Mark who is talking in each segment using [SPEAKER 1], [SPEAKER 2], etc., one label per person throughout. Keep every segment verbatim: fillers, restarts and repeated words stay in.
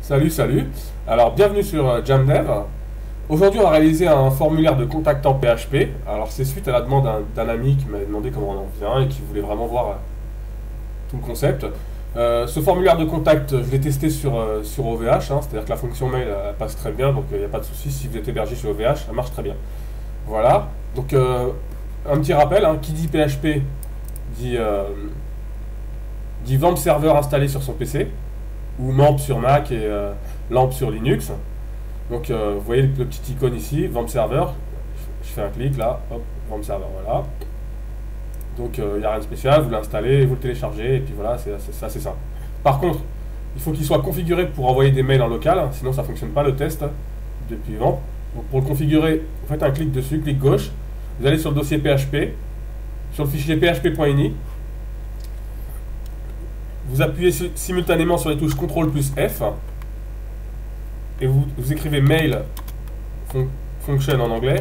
[SPEAKER 1] Salut, salut. Alors, bienvenue sur euh, JamDev. Aujourd'hui, on va réaliser un formulaire de contact en P H P. Alors, c'est suite à la demande d'un d'un ami qui m'avait demandé comment on en vient et qui voulait vraiment voir euh, tout le concept. Euh, ce formulaire de contact, je l'ai testé sur, euh, sur O V H, hein, c'est-à-dire que la fonction mail elle passe très bien, donc il n'y a pas de souci. Si vous êtes hébergé sur O V H, ça marche très bien. Voilà. Donc, euh, un petit rappel, hein, qui dit P H P dit, euh, dit Vamp Server installé sur son P C, ou Mamp sur Mac et euh, Lamp sur Linux. Donc euh, vous voyez le, le petit icône ici, Vamp Server. Je, je fais un clic là, hop, Vamp Server, voilà. Donc il euh, n'y a rien de spécial, vous l'installez, vous le téléchargez, et puis voilà, c'est assez simple. Par contre, il faut qu'il soit configuré pour envoyer des mails en local, sinon ça ne fonctionne pas le test depuis Vamp. Donc pour le configurer, vous faites un clic dessus, clic gauche, vous allez sur le dossier P H P, sur le fichier P H P.ini, vous appuyez simultanément sur les touches contrôle plus F, et vous, vous écrivez mail fun function en anglais.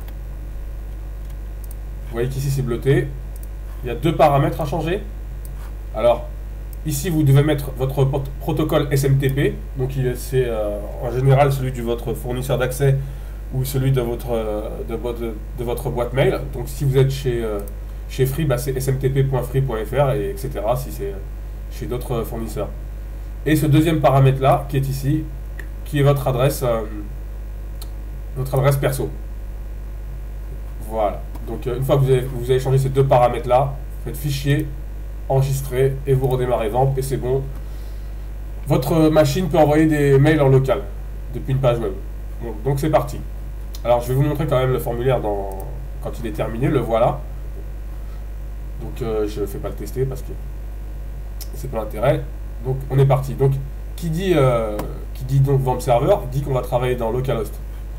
[SPEAKER 1] Vous voyez qu'ici c'est bleuté. Il y a deux paramètres à changer. Alors, ici vous devez mettre votre protocole S M T P. Donc c'est euh, en général celui de votre fournisseur d'accès ou celui de votre, de, votre, de votre boîte mail. Donc si vous êtes chez, euh, chez Free, bah, c'est S M T P point free point F R, et etc. si c'est chez d'autres fournisseurs. Et ce deuxième paramètre là, qui est ici, qui est votre adresse, euh, votre adresse perso. Voilà. Donc euh, une fois que vous avez, vous avez changé ces deux paramètres là, faites fichier, enregistrer, et vous redémarrez Vamp, et c'est bon. Votre machine peut envoyer des mails en local depuis une page web. Bon, donc c'est parti. Alors je vais vous montrer quand même le formulaire dans, quand il est terminé, le voilà. Donc euh, je ne fais pas le tester parce que c'est pas l'intérêt. Donc on est parti. Donc qui dit, euh, qui dit donc Vamp Server dit qu'on va travailler dans localhost.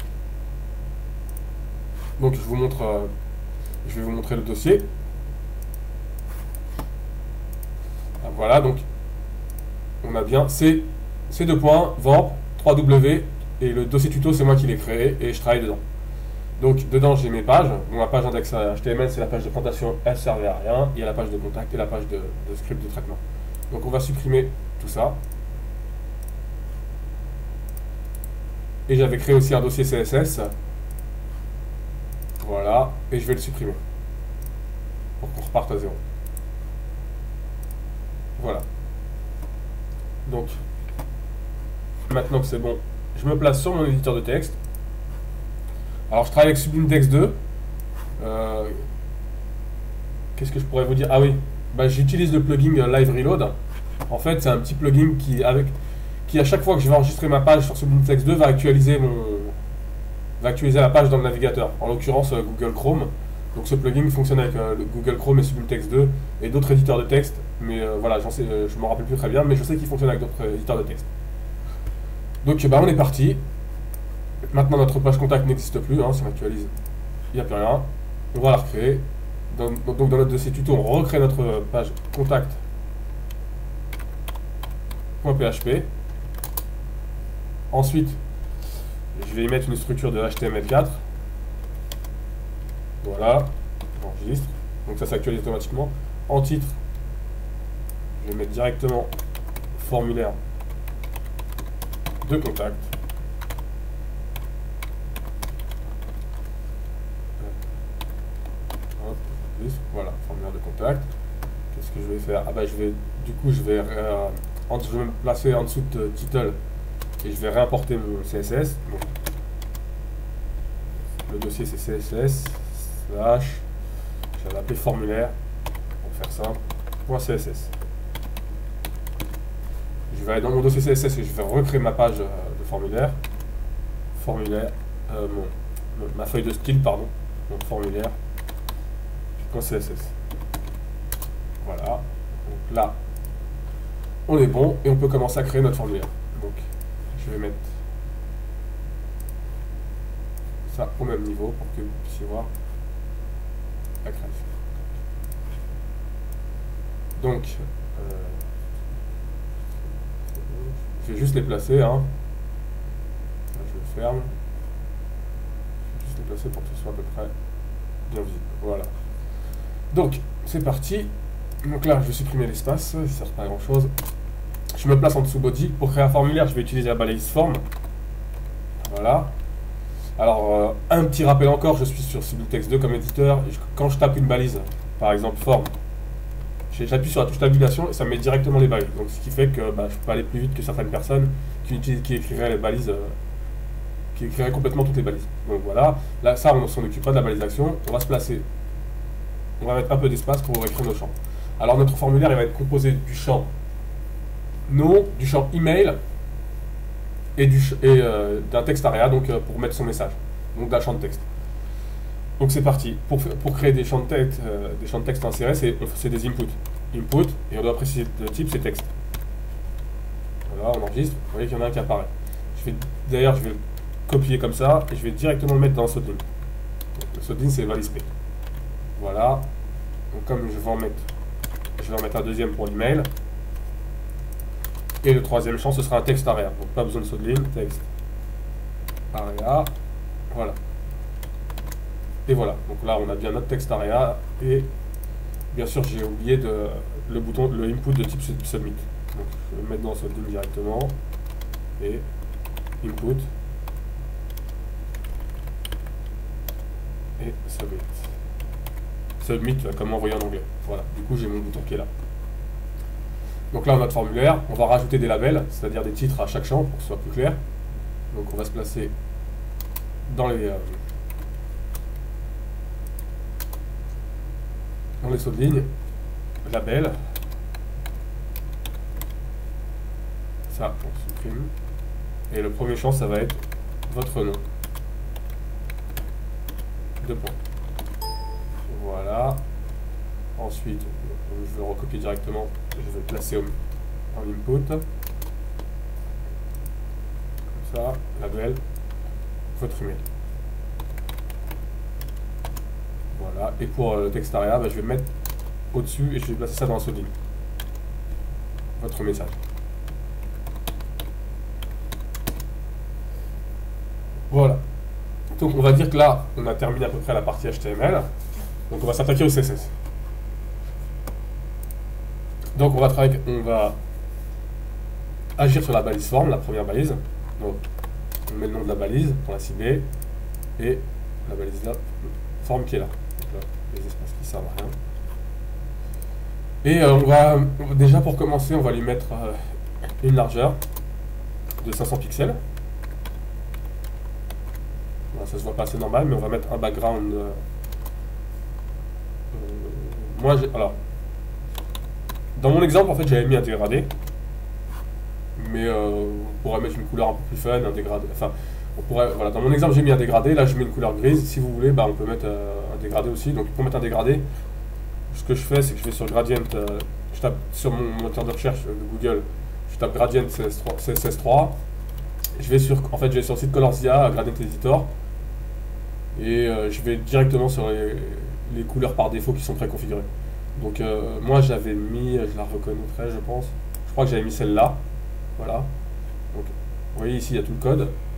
[SPEAKER 1] Donc je vous montre, euh, je vais vous montrer le dossier. Ah, voilà, donc on a bien C, C deux points, Vamp, trois W, et le dossier tuto c'est moi qui l'ai créé et je travaille dedans. Donc dedans j'ai mes pages. Bon, la page index H T M L c'est la page de présentation, elle servait à rien. Il y a la page de contact et la page de, de script de traitement. Donc on va supprimer tout ça. Et j'avais créé aussi un dossier C S S. Voilà. Et je vais le supprimer. Pour qu'on reparte à zéro. Voilà. Donc, maintenant que c'est bon, je me place sur mon éditeur de texte. Alors je travaille avec Sublime Text deux. Euh, Qu'est-ce que je pourrais vous dire? Ah oui, bah, j'utilise le plugin Live Reload. En fait, c'est un petit plugin qui, avec, qui, à chaque fois que je vais enregistrer ma page sur Sublime Text deux, va actualiser, mon, va actualiser la page dans le navigateur. En l'occurrence, euh, Google Chrome. Donc ce plugin fonctionne avec euh, le Google Chrome et Sublime Text deux et d'autres éditeurs de texte. Mais euh, voilà, j'en sais, euh, je ne me rappelle plus très bien, mais je sais qu'il fonctionne avec d'autres euh, éditeurs de texte. Donc bah, on est parti. Maintenant, notre page contact n'existe plus. Hein, si on actualise, il n'y a plus rien. On va la recréer. Dans, donc dans notre dossier tuto, on recrée notre page contact.php. Ensuite, je vais y mettre une structure de H T M L quatre. Voilà, j'enregistre. Donc ça s'actualise automatiquement. En titre, je vais mettre directement formulaire de contact. Voilà, formulaire de contact. Qu'est-ce que je vais faire? Ah bah je vais, du coup je vais, euh, en, je vais me placer en dessous de title et je vais réimporter mon C S S. Donc, le dossier c'est C S S slash, je vais l'appeler formulaire pour faire simple, .css. Je vais aller dans mon dossier C S S et je vais recréer ma page euh, de formulaire. Formulaire, euh, mon, ma feuille de style, pardon, donc formulaire. C S S. Voilà. Donc là, on est bon et on peut commencer à créer notre formulaire. Donc, je vais mettre ça au même niveau pour que vous puissiez voir la création. Donc, euh, je vais juste les placer. Hein. Là, je le ferme. Je vais juste les placer pour que ce soit à peu près bien visible. Voilà. Donc, c'est parti. Donc là, je vais supprimer l'espace, ça ne sert pas à grand chose. Je je me place en dessous body. Pour créer un formulaire, je vais utiliser la balise form. Voilà. Alors, euh, un petit rappel encore, je suis sur Sublitex deux comme éditeur. Et je, quand je tape une balise, par exemple form, j'appuie sur la touche tabulation et ça me met directement les balises. Donc, ce qui fait que bah, je peux aller plus vite que certaines personnes qui, utilisent, qui écriraient les balises, euh, qui écriraient complètement toutes les balises. Donc voilà, là, ça, on ne s'en occupe pas de la balise d'action. On va se placer, on va mettre un peu d'espace pour écrire nos champs. Alors, notre formulaire, il va être composé du champ nom, du champ email et du et euh, d'un texte area, donc euh, pour mettre son message, donc d'un champ de texte. Donc c'est parti. Pour, pour créer des champs de texte, euh, des champs de texte insérés, c'est des inputs. Input, et on doit préciser le type, c'est texte. Voilà, on enregistre. Vous voyez qu'il y en a un qui apparaît. D'ailleurs, je vais le copier comme ça et je vais directement le mettre dans Sotlin. Le Sotlin, c'est valise P. Voilà. Donc comme je vais en mettre, je vais en mettre un deuxième pour l'email. Et le troisième champ, ce sera un texte area. Donc pas besoin de Sotlin, texte area. Voilà. Et voilà. Donc là, on a bien notre texte area. Et bien sûr, j'ai oublié de, le bouton, le input de type submit. Donc je vais le mettre dans Sotlin directement. Et input. Et submit. Submit, comme envoyer en anglais. Voilà. Du coup, j'ai mon bouton qui est là. Donc là, on a notre formulaire. On va rajouter des labels, c'est-à-dire des titres à chaque champ pour que ce soit plus clair. Donc on va se placer dans les euh, dans les sauts de ligne. Label. Ça, on supprime. Et le premier champ, ça va être votre nom. Deux points. Voilà. Ensuite, je vais le recopier directement. Je vais le placer au, en input. Comme ça, label, votre email. Voilà. Et pour le texte area, bah, je vais le mettre au-dessus et je vais placer ça dans un Sotlin. Votre message. Voilà. Donc on va dire que là, on a terminé à peu près la partie H T M L. Donc on va s'attaquer au C S S. Donc on va travailler, on va agir sur la balise form, la première balise. Donc on met le nom de la balise pour la cibler et la balise là, forme qui est là. Donc là, les espaces qui servent à rien. Et euh, on va déjà pour commencer, on va lui mettre euh, une largeur de cinq cents pixels. Voilà, ça se voit pas, c'est normal, mais on va mettre un background. Euh, euh, moi, j'ai alors. Dans mon exemple, en fait, j'avais mis un dégradé, mais euh, on pourrait mettre une couleur un peu plus fun, un dégradé. Enfin, on pourrait. Voilà, dans mon exemple, j'ai mis un dégradé. Là, je mets une couleur grise. Si vous voulez, bah, on peut mettre euh, un dégradé aussi. Donc, pour mettre un dégradé, ce que je fais, c'est que je vais sur Gradient. Euh, je tape sur mon moteur de recherche de Google. Je tape Gradient C S S trois. Je vais sur, en fait, je vais sur le site Colorsia, Gradient Editor, et euh, je vais directement sur les, les couleurs par défaut qui sont préconfigurées. Donc euh, moi j'avais mis, je la reconnaîtrai je pense, je crois que j'avais mis celle-là, voilà. Donc vous voyez ici il y a tout le code,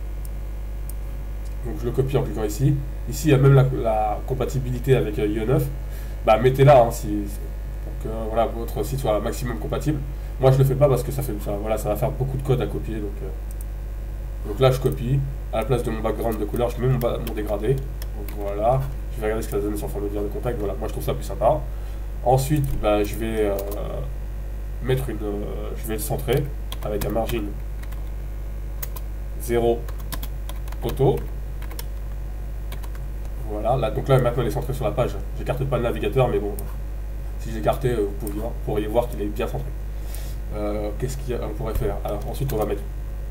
[SPEAKER 1] donc je le copie en cliquant ici. Ici il y a même la, la compatibilité avec euh, I E neuf, bah mettez-la hein, si, pour que voilà, votre site soit maximum compatible. Moi je le fais pas parce que ça, fait, ça, voilà, ça va faire beaucoup de code à copier, donc, euh, donc là je copie, à la place de mon background de couleur je mets mon, mon dégradé, donc voilà, je vais regarder ce que ça donne sur formulaire de contact, voilà, moi je trouve ça plus sympa. Ensuite, bah, je vais euh, mettre une, euh, je vais le centrer avec un margin zéro auto. Voilà, là, donc là maintenant il est centré sur la page. J'écarte pas le navigateur, mais bon, si j'écartais, euh, vous pourriez voir, pourriez voir qu'il est bien centré. Euh, Qu'est-ce qu'on pourrait faire? Alors ensuite, on va mettre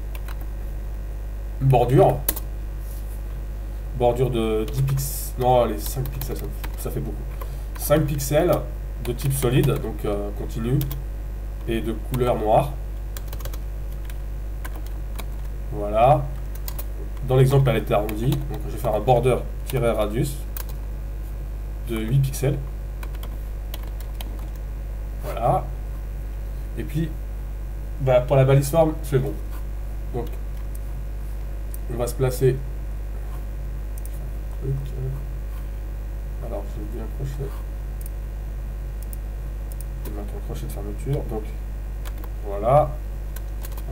[SPEAKER 1] une bordure, bordure de dix pixels. Non, allez, cinq pixels, ça, ça fait beaucoup. cinq pixels. De type solide, donc euh, continu, et de couleur noire. Voilà. Dans l'exemple, elle était arrondie, donc je vais faire un border-radius de huit pixels. Voilà. Et puis, bah, pour la balise forme, c'est bon. Donc, on va se placer. Alors, je vais bien accrocher. Mettre un crochet de fermeture, donc voilà,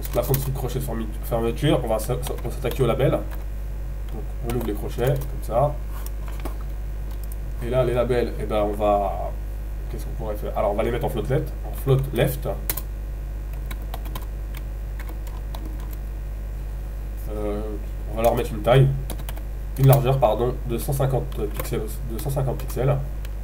[SPEAKER 1] En se plaçant dessous le crochet de fermeture, on va s'attaquer au label. Donc on ouvre les crochets, comme ça. Et là, les labels, eh ben, on va... Qu'est-ce qu'on pourrait faire? Alors, on va les mettre en float left. En float left. Euh, on va leur mettre une taille, une largeur, pardon, de cent cinquante pixels. De cent cinquante pixels.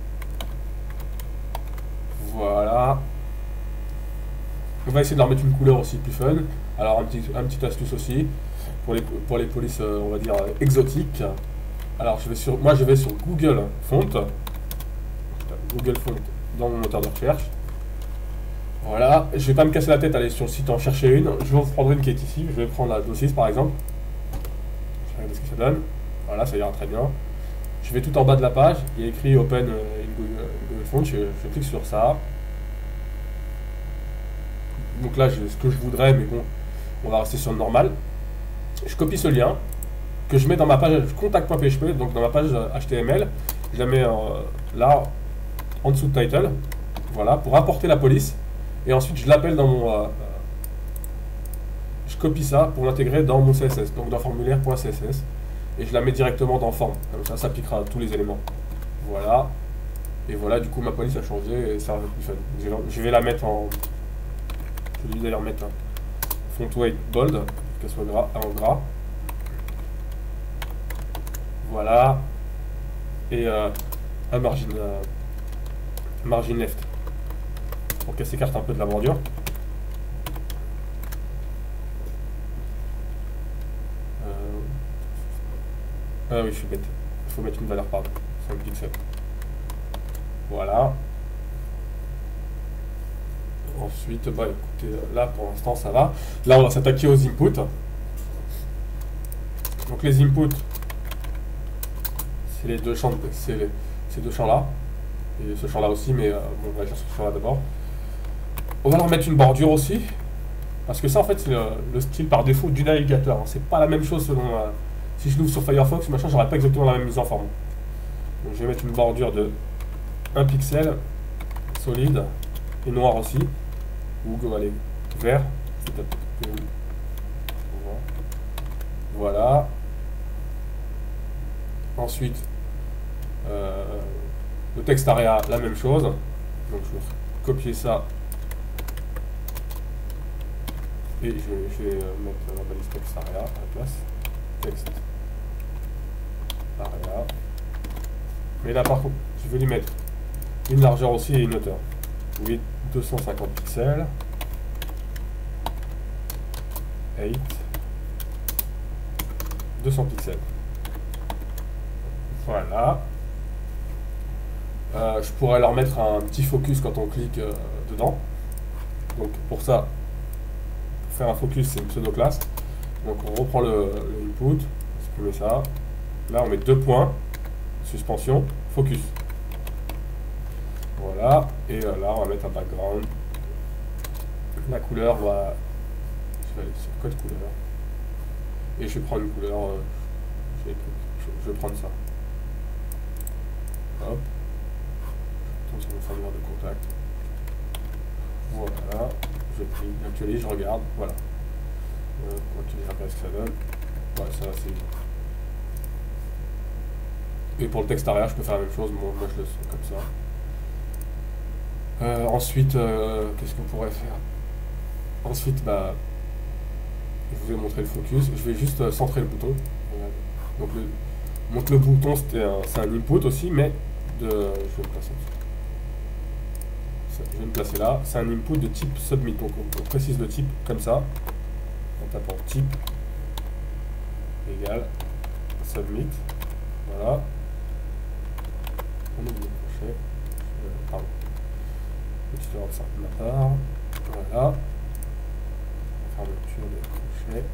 [SPEAKER 1] Voilà. On va essayer de leur mettre une couleur aussi plus fun. Alors, un petit, un petit astuce aussi pour les, pour les polices, euh, on va dire, euh, exotiques. Alors, je vais sur, moi, je vais sur Google Font. Google Font dans mon moteur de recherche. Voilà. Je vais pas me casser la tête à aller sur le site en chercher une. Je vais en prendre une qui est ici. Je vais prendre la dossier par exemple. Je vais regarder ce que ça donne. Voilà, ça ira très bien. Je vais tout en bas de la page. Il y a écrit Open euh, in Google, Google Font. Je, je clique sur ça. Donc là, j'ai ce que je voudrais, mais bon, on va rester sur le normal. Je copie ce lien que je mets dans ma page contact.php, donc dans ma page H T M L. Je la mets euh, là, en dessous de title. Voilà, pour importer la police. Et ensuite, je l'appelle dans mon... Euh, je copie ça pour l'intégrer dans mon C S S, donc dans formulaire.css. Et je la mets directement dans forme. Comme ça, ça appliquera à tous les éléments. Voilà. Et voilà, du coup, ma police a changé et ça va être plus fun. Je vais la mettre en... Je vais d'ailleurs mettre un font weight bold, qu'elle soit gras, en gras. Voilà. Et euh, un margin, euh, margin left. Pour qu'elle s'écarte un peu de la bordure. Euh... Ah oui, je suis bête. Il faut mettre une valeur, pardon. cinq pixels. Voilà. Ensuite, bah écoutez, là pour l'instant ça va. Là on va s'attaquer aux inputs. Donc les inputs, c'est les deux champs, c'est les, ces deux champs là. Et ce champ là aussi, mais euh, bon, on va faire ce champ là d'abord. On va leur mettre une bordure aussi. Parce que ça en fait c'est le, le style par défaut du navigateur. C'est pas la même chose selon... Euh, si je l'ouvre sur Firefox, machin, j'aurai pas exactement la même mise en forme. Donc je vais mettre une bordure de un pixel, solide, et noir aussi. Ou on va aller vert. Voilà. Ensuite, euh, le texte area, la même chose. Donc je vais copier ça. Et je vais, je vais mettre la balise texte area à la place. Texte area. Mais là par contre, je vais lui mettre une largeur aussi et une hauteur. Oui, deux cent cinquante pixels. huit. deux cents pixels. Voilà. Euh, je pourrais leur mettre un petit focus quand on clique euh, dedans. Donc pour ça, pour faire un focus, c'est une pseudo-classe. Donc on reprend le, le input, on supprime ça. Là on met deux points, suspension, focus. Voilà, et euh, là on va mettre un background. La couleur va... Je vais aller sur code couleur. Et je vais prendre une couleur... Euh, je, vais, je, je vais prendre ça. Hop. Je tombe sur mon formulaire de contact. Voilà. Je prie, j'actualise, je regarde. Voilà. Euh, ok, je regarde ce que ça donne. Ouais, ça c'est bien. Et pour le texte arrière, je peux faire la même chose. Moi, moi je le sens comme ça. Euh, ensuite, euh, qu'est-ce qu'on pourrait faire? Ensuite, bah, je vous ai montré le focus. Je vais juste euh, centrer le bouton. Voilà. Donc, le, donc le bouton, c'est un, un input aussi, mais de, je vais le placer. Je vais me placer là. C'est un input de type submit. Donc, on, on précise le type comme ça, en tapant type égal submit. Voilà. On ouvre le crochet. Euh, pardon. Petite erreur simple de ma part. Voilà. Fermeture des crochets.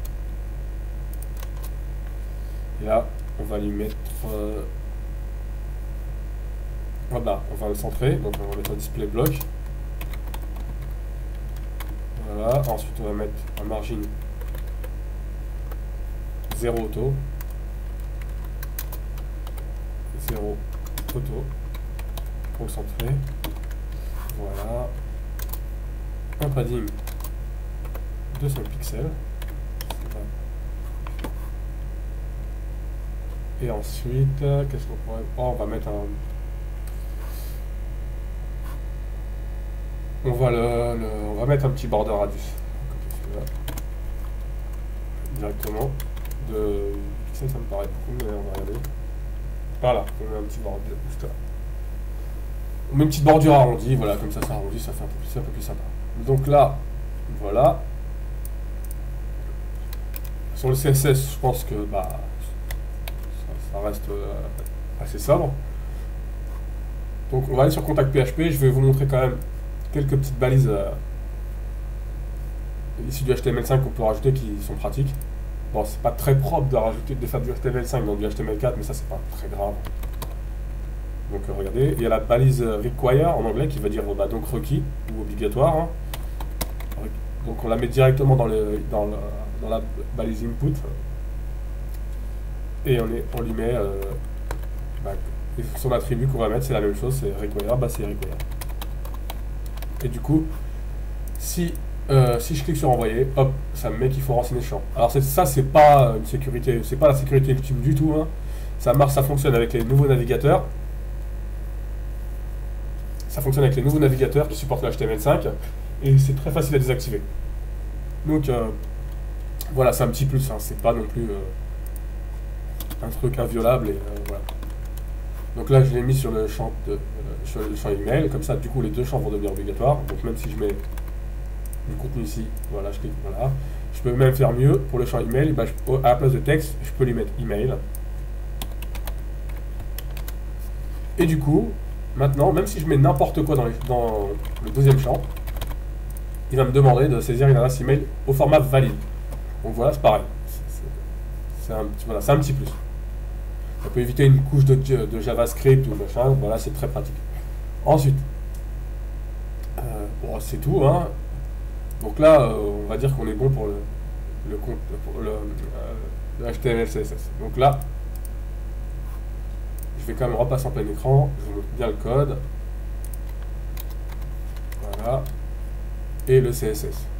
[SPEAKER 1] Et là, on va lui mettre... Euh, voilà, on va le centrer. Donc on va mettre un display block. Voilà. Ensuite, on va mettre un margin zéro auto. zéro auto. Pour le centrer. Voilà. Un padding de cinq pixels. Et ensuite, qu'est-ce qu'on pourrait... Oh, on va mettre un... On va, le, le... on va mettre un petit border radius. Directement. De pixels, ça me paraît beaucoup, mais on va regarder. Voilà, on met un petit border juste là. On met une petite bordure arrondie, voilà, comme ça, ça arrondit, ça fait un peu plus, un peu plus sympa. Donc là, voilà. Sur le C S S, je pense que bah, ça, ça reste euh, assez sobre. Donc on va aller sur contact P H P, je vais vous montrer quand même quelques petites balises euh, issues du H T M L cinq qu'on peut rajouter qui sont pratiques. Bon, c'est pas très propre de rajouter de faire du H T M L cinq dans du H T M L quatre, mais ça c'est pas très grave. Donc euh, regardez, il y a la balise require en anglais qui veut dire bah, donc requis ou obligatoire. Hein. Donc on la met directement dans, le, dans, le, dans la balise input et on, est, on lui met euh, bah, son attribut qu'on va mettre, c'est la même chose, c'est require, bah c'est require. Et du coup, si, euh, si je clique sur envoyer, hop, ça me met qu'il faut renseigner le champ. Alors ça c'est pas une sécurité, c'est pas la sécurité ultime du tout. Hein. Ça marche, ça fonctionne avec les nouveaux navigateurs. Ça fonctionne avec les nouveaux navigateurs qui supportent le H T M L cinq et c'est très facile à désactiver. Donc euh, voilà, c'est un petit plus, hein, c'est pas non plus euh, un truc inviolable. Et, euh, voilà. Donc là, je l'ai mis sur le champ de, euh, sur le champ email, comme ça, du coup, les deux champs vont devenir obligatoires. Donc même si je mets du contenu ici, voilà, je clique, voilà. Je peux même faire mieux pour le champ email. Bah, je, à la place de texte, je peux lui mettre email. Et du coup, maintenant, même si je mets n'importe quoi dans, les, dans le deuxième champ, il va me demander de saisir une adresse email au format valide. Donc voilà, c'est pareil. C'est un, voilà, un petit plus. Ça peut éviter une couche de, de JavaScript ou machin. Voilà, c'est très pratique. Ensuite, euh, bon, c'est tout. Hein. Donc là, euh, on va dire qu'on est bon pour le, le, pour le, euh, le H T M L C S S. Donc là, je vais quand même repasser en plein écran. Je vous montre bien le code. Voilà. Et le C S S.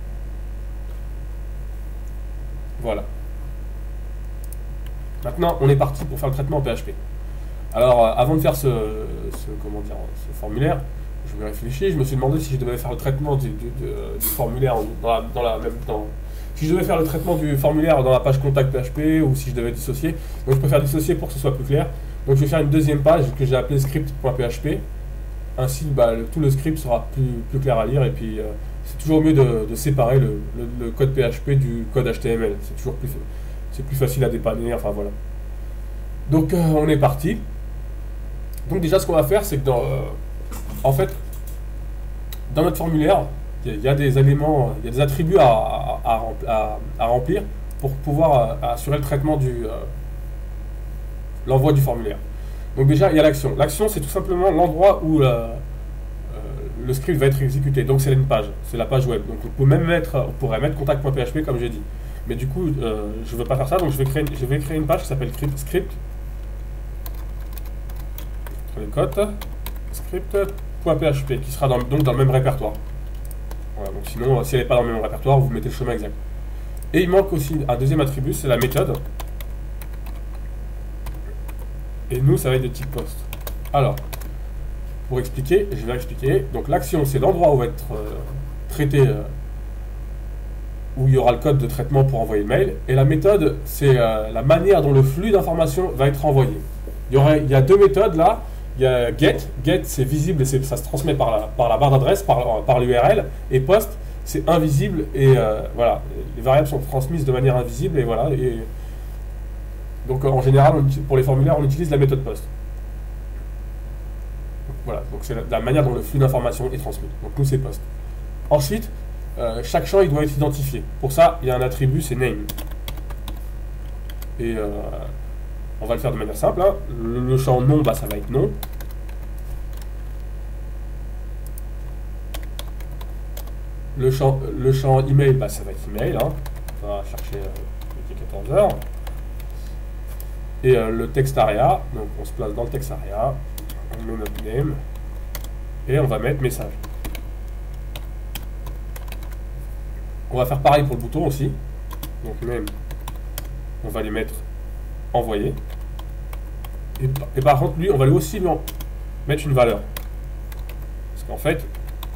[SPEAKER 1] Voilà. Maintenant, on est parti pour faire le traitement en P H P. Alors, euh, avant de faire ce, ce, comment dire, ce formulaire, je me réfléchis, je me suis demandé si je devais faire le traitement du, du, du, du formulaire dans la, dans la même dans, si je devais faire le traitement du formulaire dans la page contact P H P ou si je devais dissocier. Donc, je préfère dissocier pour que ce soit plus clair. Donc, je vais faire une deuxième page que j'ai appelée script.php. Ainsi, bah, le, tout le script sera plus, plus clair à lire et puis euh, c'est toujours mieux de, de séparer le, le, le code P H P du code H T M L. C'est toujours plus, c'est plus facile à dépanner, enfin voilà. Donc euh, on est parti. Donc déjà ce qu'on va faire, c'est que dans, euh, en fait, dans notre formulaire, il y, y a des éléments, il y a des attributs à, à, à, à remplir pour pouvoir euh, assurer le traitement du euh, l'envoi du formulaire. Donc déjà, il y a l'action. L'action, c'est tout simplement l'endroit où euh, euh, le script va être exécuté. Donc c'est une page, c'est la page web. Donc on peut même mettre, on pourrait mettre contact.php comme j'ai dit. Mais du coup, euh, je ne veux pas faire ça, donc je vais créer, je vais créer une page qui s'appelle script. Les cotes, script.php qui sera dans, donc dans le même répertoire. Voilà, donc sinon, si elle n'est pas dans le même répertoire, vous mettez le chemin exact. Et il manque aussi un deuxième attribut, c'est la méthode. Et nous, ça va être de type post. Alors, pour expliquer, je vais expliquer. Donc l'action, c'est l'endroit où va être euh, traité, euh, où il y aura le code de traitement pour envoyer le mail. Et la méthode, c'est euh, la manière dont le flux d'informations va être envoyé. Il y, aurait, il y a deux méthodes là. Il y a get. Get, c'est visible et ça se transmet par la, par la barre d'adresse, par, par l'U R L. Et post, c'est invisible et euh, voilà. Les variables sont transmises de manière invisible et voilà. Et, donc en général, on, pour les formulaires, on utilise la méthode post. Donc, voilà, donc c'est la, la manière dont le flux d'informations est transmis. Donc nous, c'est post. Ensuite, euh, chaque champ, il doit être identifié. Pour ça, il y a un attribut, c'est name. Et euh, on va le faire de manière simple. Hein. Le, le champ nom, bah, ça va être nom. Le champ, le champ email, bah, ça va être email. Hein. On va chercher euh, quatorze heures. Et euh, le text area, donc on se place dans le text area, on met notre name, et on va mettre message. On va faire pareil pour le bouton aussi. Donc même, on va les mettre envoyés. Et, et par contre, lui, on va lui aussi lui en mettre une valeur. Parce qu'en fait,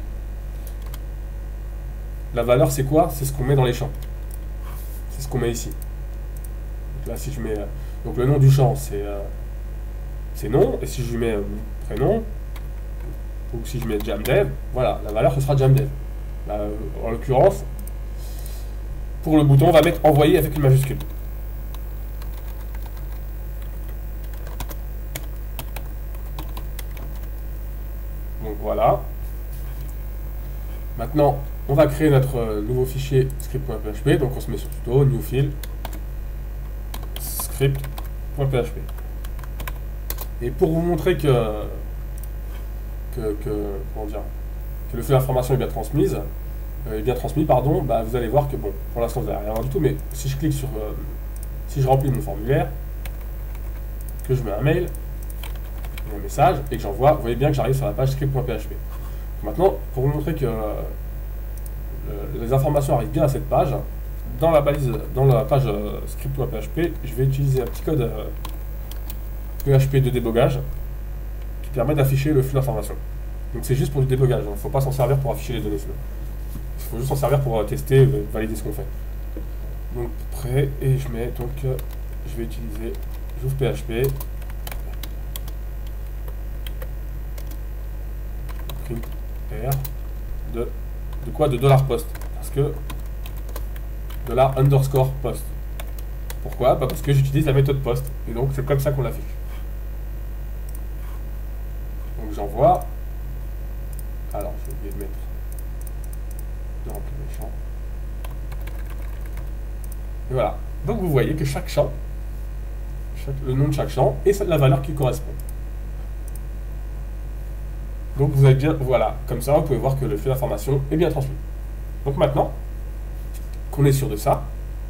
[SPEAKER 1] la valeur, c'est quoi? C'est ce qu'on met dans les champs. C'est ce qu'on met ici. Donc là, si je mets... Donc le nom du champ, c'est euh, c'est nom. Et si je lui mets euh, prénom, ou si je mets jamdev, voilà, la valeur, ce sera jamdev. Là, euh, en l'occurrence, pour le bouton, on va mettre envoyer avec une majuscule. Donc voilà. Maintenant, on va créer notre euh, nouveau fichier script.php. Donc on se met sur tuto, new file, script.php. Et pour vous montrer que, que, que, comment dire, que le flux d'information est bien transmise, euh, est bien transmis, pardon, bah, vous allez voir que bon, pour l'instant vous n'avez rien du tout, mais si je clique sur, euh, si je remplis mon formulaire, que je mets un mail, un message et que j'envoie, vous voyez bien que j'arrive sur la page script.php. Maintenant, pour vous montrer que euh, les informations arrivent bien à cette page, dans la balise, dans la page euh, script.php, je vais utiliser un petit code euh, P H P de débogage qui permet d'afficher le flux d'informations. Donc c'est juste pour du débogage, il ne faut pas s'en servir pour afficher les données sinon. Il faut juste s'en servir pour euh, tester et valider ce qu'on fait. Donc prêt, et je mets donc euh, je vais utiliser j'ouvre P H P print R de, de quoi? De dollar post, parce que dollar underscore post. Pourquoi? Bah parce que j'utilise la méthode post et donc c'est comme ça qu'on l'affiche. Donc j'envoie. Alors j'ai oublié de mettre de remplir les champs. Et voilà. Donc vous voyez que chaque champ, chaque, le nom de chaque champ et la valeur qui correspond. Donc vous avez bien, voilà, comme ça vous pouvez voir que le flux d'information est bien transmis. Donc maintenant qu'on est sûr de ça,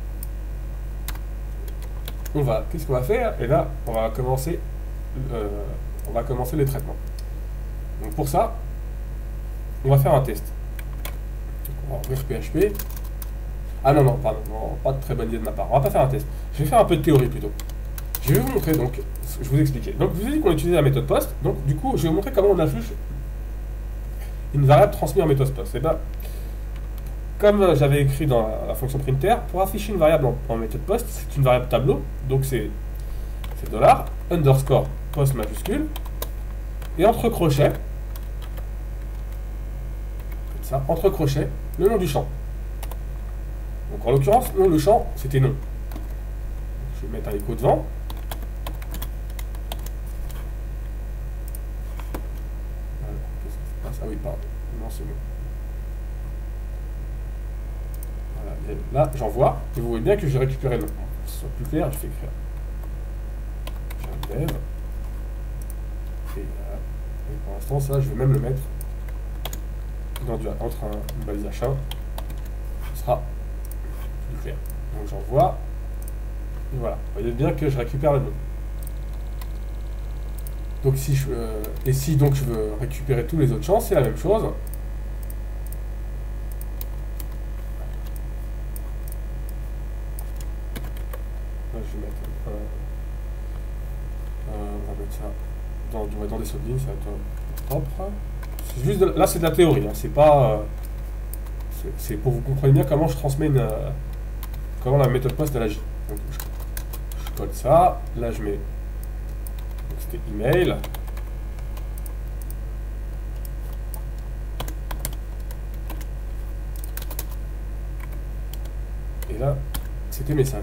[SPEAKER 1] on va, qu'est-ce qu'on va faire? Et là, on va commencer, euh, on va commencer les traitements. Donc pour ça, on va faire un test. Donc on va ouvrir P H P. Ah non, non, pardon, non, pas de très bonne idée de ma part. On va pas faire un test. Je vais faire un peu de théorie plutôt. Je vais vous montrer donc, je vais vous expliquer. Donc je vous ai dit qu'on utilisait la méthode post. Donc du coup, je vais vous montrer comment on affiche une variable transmise en méthode post. Et bien, comme j'avais écrit dans la, la fonction printer, pour afficher une variable en, en méthode post, c'est une variable tableau. Donc c'est dollar underscore post majuscule et entre crochets, comme ça, entre crochets, le nom du champ. Donc en l'occurrence, non, le champ, c'était non. Je vais mettre un écho devant. Alors, qu'est-ce qui se passe? Ah oui, pardon. Non, c'est bon. Voilà, là, j'envoie. Et vous voyez bien que j'ai récupéré le nom. Pour que ce soit plus clair, je fais écrire jamdev. Et, euh, et pour l'instant, ça, je vais même le mettre dans du, entre un, une balise H un. Ce sera plus clair. Donc j'envoie. Et voilà. Vous voyez bien que je récupère le nom. Donc si je euh, et si donc je veux récupérer tous les autres champs, c'est la même chose. Là, je vais mettre un, euh, on va mettre ça dans, dans des soldines, ça va être propre. C'est juste de, là c'est de la théorie, hein, c'est pas euh, c'est pour vous compreniez bien comment je transmets une euh, comment la méthode post elle agit. Donc je, je code ça, là je mets c'était email. Et là, c'était message.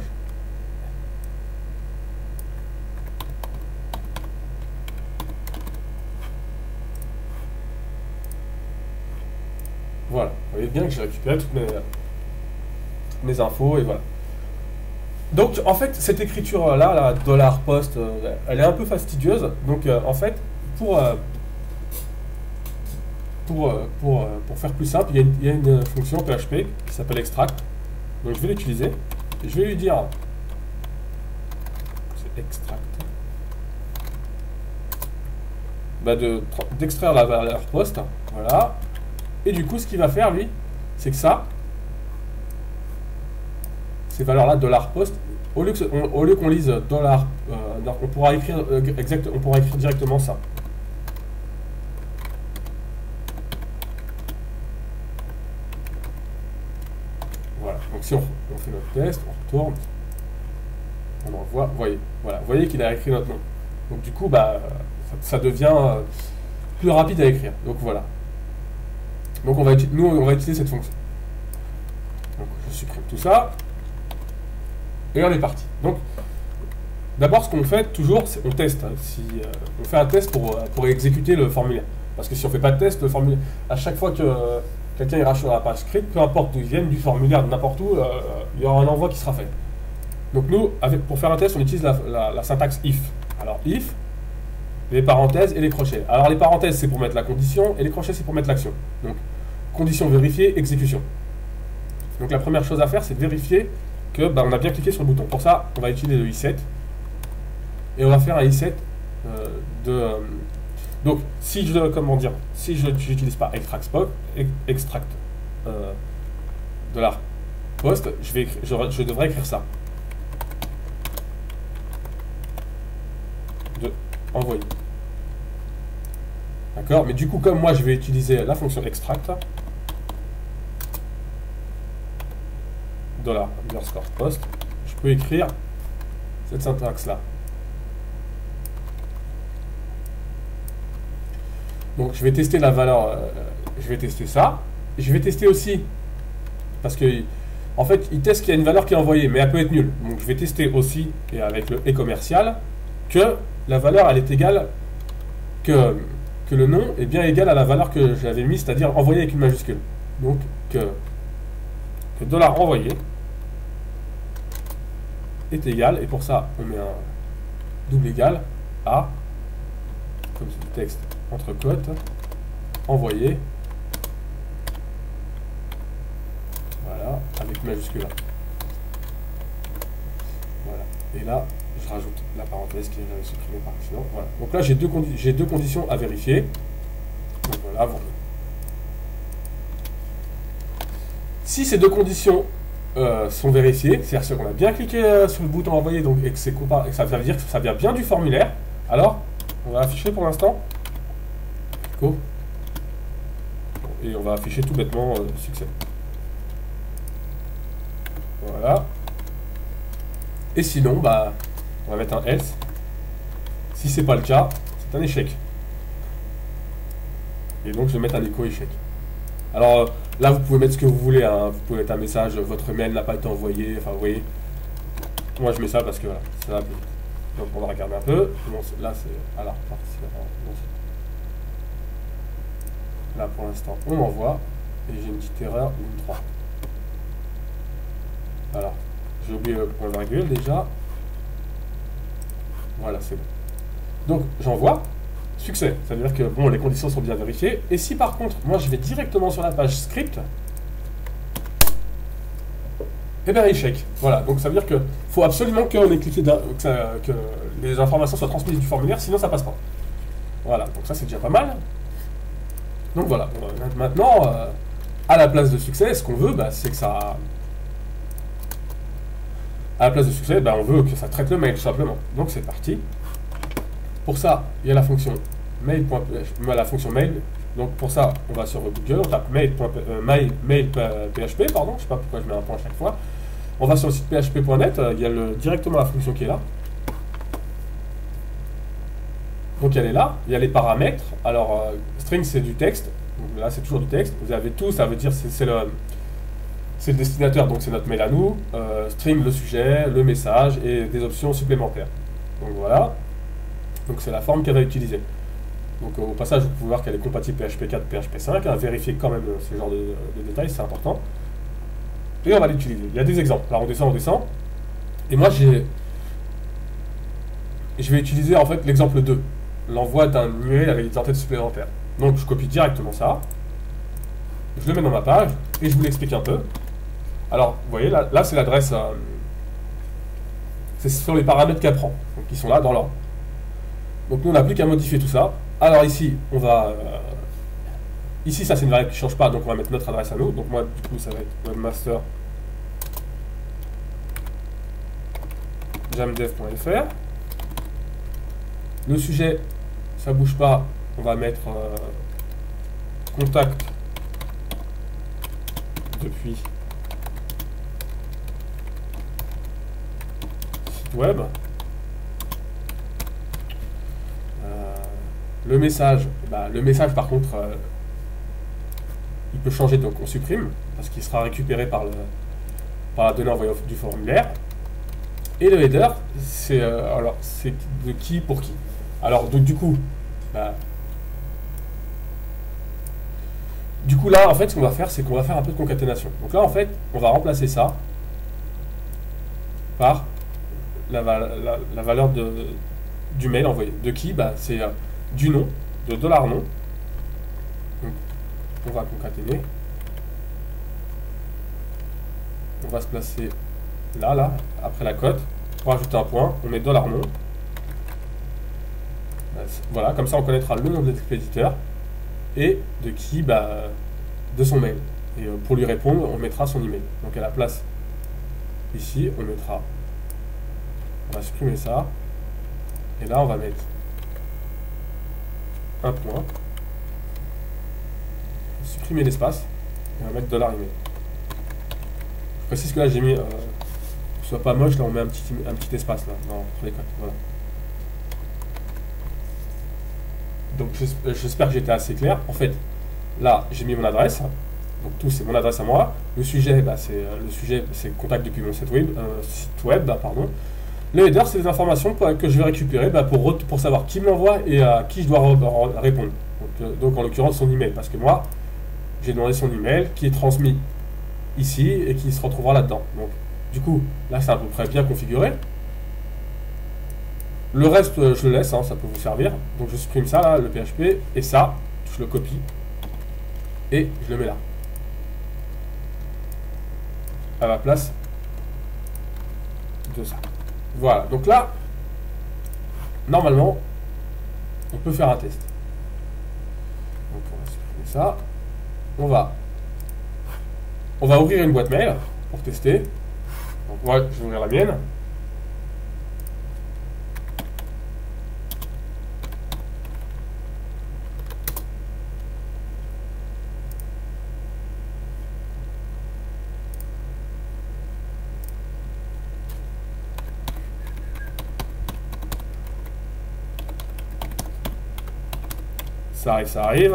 [SPEAKER 1] Voilà, vous voyez bien que j'ai récupéré toutes mes, toutes mes infos et voilà. Donc en fait cette écriture là, la dollar post, euh, elle est un peu fastidieuse. Donc euh, en fait pour euh, pour, euh, pour, euh, pour faire plus simple, il y a une, il y a une fonction P H P qui s'appelle extract. Donc je vais l'utiliser et je vais lui dire c'est extract bah de d'extraire la valeur post, voilà. Et du coup ce qu'il va faire lui, c'est que ça ces valeurs-là, dollar post, au lieu que- on- au lieu qu'on lise dollar, euh, on pourra écrire euh, exact, on pourra écrire directement ça. Voilà. Donc si on, on fait notre test, on retourne, on envoie, vous voyez, voilà, vous voyez qu'il a écrit notre nom. Donc du coup, bah, ça, ça devient euh, plus rapide à écrire. Donc voilà. Donc on va, uti- nous, on va utiliser cette fonction. Donc je supprime tout ça. Et on est parti. Donc, d'abord, ce qu'on fait toujours, c'est on teste. hein. Si, euh, on fait un test pour, euh, pour exécuter le formulaire. Parce que si on ne fait pas de test, le formulaire, à chaque fois que euh, quelqu'un ira sur la page script, peu importe d'où il vienne, du formulaire, de n'importe où, euh, il y aura un envoi qui sera fait. Donc nous, avec, pour faire un test, on utilise la, la- la syntaxe if. Alors if, les parenthèses et les crochets. Alors les parenthèses, c'est pour mettre la condition, et les crochets, c'est pour mettre l'action. Donc, condition vérifiée, exécution. Donc la première chose à faire, c'est de vérifier que bah, on a bien cliqué sur le bouton. Pour ça, on va utiliser le i sept. Et on va faire un i sept euh, de... euh, donc, si je, comment dire, si je n'utilise pas extract spot, extract euh, dollar post, je, vais écrire, je, je devrais écrire ça. De envoyer. D'accord? Mais du coup, comme moi, je vais utiliser la fonction extract, dollar underscore post, je peux écrire cette syntaxe-là. Donc je vais tester la valeur, euh, je vais tester ça. Je vais tester aussi, parce que en fait, il teste qu'il y a une valeur qui est envoyée, mais elle peut être nulle. Donc je vais tester aussi, et avec le et commercial, que la valeur elle est égale, que, que le nom est bien égal à la valeur que j'avais mise, c'est-à-dire envoyé avec une majuscule. Donc que, que dollar envoyé est égal, et pour ça on met un double égal à, comme c'est du texte entre côtes, envoyé, voilà, avec majuscule. Voilà, et là je rajoute la parenthèse qui est supprimée par accident. Voilà. Donc là j'ai deux, j'ai deux conditions à vérifier. Donc voilà, voilà. Si ces deux conditions euh, sont vérifiées, c'est-à-dire qu'on a bien cliqué euh, sur le bouton envoyer, donc et que, c'est et que ça veut dire que ça vient bien du formulaire, alors on va afficher pour l'instant. Et on va afficher tout bêtement euh, succès. Voilà. Et sinon, bah, on va mettre un else. Si c'est pas le cas, c'est un échec. Et donc je vais mettre un écho échec. Alors euh, là, vous pouvez mettre ce que vous voulez. Hein. Vous pouvez mettre un message, votre mail n'a pas été envoyé. Enfin, vous voyez. Moi, je mets ça parce que voilà, ça va plus vite. Donc on va regarder un peu. Bon, là, c'est à la partie. Là, pour l'instant, on m'envoie. Et j'ai une petite erreur, ligne trois. Alors, j'ai oublié le point virgule déjà. Voilà, c'est bon. Donc, j'envoie. Succès. Ça veut dire que bon, les conditions sont bien vérifiées. Et si par contre, moi, je vais directement sur la page script, et bien échec. Voilà. Donc, ça veut dire qu'il faut absolument qu'on ait cliqué, que, ça, que les informations soient transmises du formulaire, sinon ça passe pas. Voilà. Donc, ça, c'est déjà pas mal. Donc voilà, maintenant, euh, à la place de succès, ce qu'on veut, bah, c'est que ça... À la place de succès, bah, on veut que ça traite le mail, tout simplement. Donc c'est parti. Pour ça, il y a la fonction mail. La fonction mail. Donc pour ça, on va sur Google, on tape mail, euh, mail, mail P H P, pardon, je sais pas pourquoi je mets un point à chaque fois. On va sur le site P H P point net, il y a le, directement la fonction qui est là. Donc elle est là, il y a les paramètres. Alors euh, string c'est du texte, donc là c'est toujours du texte. Vous avez tout, ça veut dire c'est c'est le c'est le destinataire, donc c'est notre mail à nous. Euh, string le sujet, le message et des options supplémentaires. Donc voilà. Donc c'est la forme qu'elle va utiliser. Donc au passage vous pouvez voir qu'elle est compatible P H P quatre, P H P cinq. À vérifier quand même ce genre de, de détails, c'est important. Et on va l'utiliser. Il y a des exemples. Là on descend, on descend. Et moi j'ai je vais utiliser en fait l'exemple deux. L'envoi d'un email avec des entêtes supplémentaires. Donc je copie directement ça, je le mets dans ma page et je vous l'explique un peu. Alors vous voyez là, là c'est l'adresse, euh, c'est sur les paramètres qu'elle prend, donc qui sont là dans l'ordre. Donc nous on n'a plus qu'à modifier tout ça. Alors ici on va, euh, ici ça c'est une variable qui ne change pas, donc on va mettre notre adresse à nous. Donc moi du coup ça va être webmaster jamdev point f r. Le sujet, ça bouge pas, on va mettre euh, contact depuis site web. Euh, le message, bah, le message par contre, euh, il peut changer, donc on supprime, parce qu'il sera récupéré par, le, par la donnée envoyée du formulaire. Et le header, c'est euh, alors c'est de qui pour qui. Alors donc du coup, bah, du coup là en fait ce qu'on va faire, c'est qu'on va faire un peu de concaténation. Donc là en fait, on va remplacer ça par la, la, la valeur de, du mail envoyé. De qui, bah, c'est euh, du nom, de dollar $nom. Donc on va concaténer. On va se placer là, là, après la cote. Pour ajouter un point, on met dollar $nom. Voilà, comme ça on connaîtra le nom de l'expéditeur et de qui, bah, de son mail. Et euh, pour lui répondre, on mettra son email. Donc à la place, ici, on mettra, on va supprimer ça. Et là, on va mettre un point, supprimer l'espace, et on va mettre dollar email. Je précise que là, j'ai mis, euh, que ce soit pas moche, là, on met un petit, un petit espace là, dans les codes. Voilà. Donc j'espère que j'étais assez clair. En fait, là, j'ai mis mon adresse. Donc tout, c'est mon adresse à moi. Le sujet, bah, c'est le sujet, c'est contact depuis mon site web. Euh, site web bah, pardon. Le header, c'est des informations pour, que je vais récupérer bah, pour, pour savoir qui me l'envoie et à qui je dois répondre. Donc, euh, donc en l'occurrence, son email. Parce que moi, j'ai demandé son email qui est transmis ici et qui se retrouvera là-dedans. Donc du coup, là, c'est à peu près bien configuré. Le reste, je le laisse, hein, ça peut vous servir. Donc je supprime ça, là, le P H P, et ça, je le copie, et je le mets là. À la place de ça. Voilà, donc là, normalement, on peut faire un test. Donc on va supprimer ça. On va, on va ouvrir une boîte mail pour tester. Donc moi, je vais ouvrir la mienne. Ça arrive, ça arrive.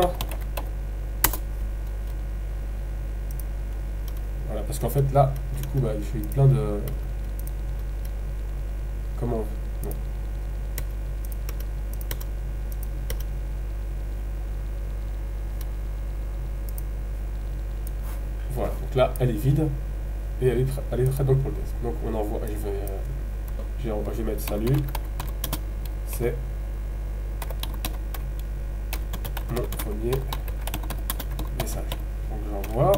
[SPEAKER 1] Voilà, parce qu'en fait là, du coup, bah, il fait plein de... Comment on... Non. Voilà, donc là, elle est vide. Et elle est, elle est prête donc pour le test. Donc on envoie, je vais, euh, je vais, je vais mettre salut. C'est... mon premier message. Donc j'envoie.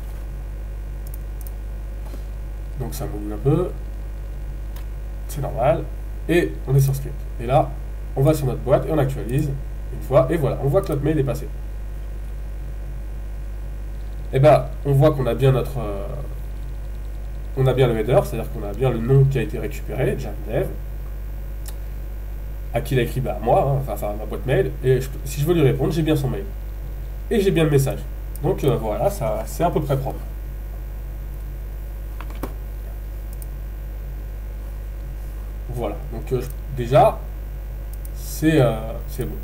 [SPEAKER 1] Donc ça mouline un peu. C'est normal. Et on est sur script. Et là, on va sur notre boîte et on actualise une fois. Et voilà, on voit que notre mail est passé. Et ben, on voit qu'on a bien notre... Euh, on a bien le header, c'est-à-dire qu'on a bien le nom qui a été récupéré, jamdev. À qui il a écrit, bah, à moi, hein, enfin, enfin à ma boîte mail, et je, si je veux lui répondre, j'ai bien son mail. Et j'ai bien le message. Donc euh, voilà, ça c'est à peu près propre. Voilà, donc euh, déjà, c'est euh, c'est bon.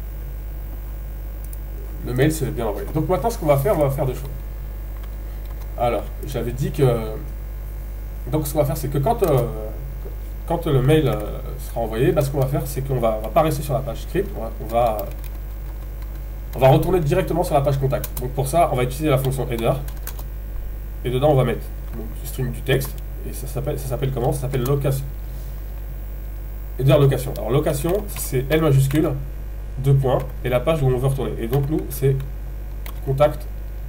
[SPEAKER 1] Le mail c'est bien envoyé. Donc maintenant, ce qu'on va faire, on va faire deux choses. Alors, j'avais dit que... Donc ce qu'on va faire, c'est que quand... Euh, Quand le mail euh, sera envoyé, bah, ce qu'on va faire, c'est qu'on va, va pas rester sur la page script, on va, on va, on va retourner directement sur la page contact. Donc pour ça, on va utiliser la fonction header, et dedans on va mettre donc, le string du texte, et ça s'appelle ça s'appelle comment? Ça s'appelle location. Header location. Alors location, c'est L majuscule, deux points, et la page où on veut retourner. Et donc nous, c'est contact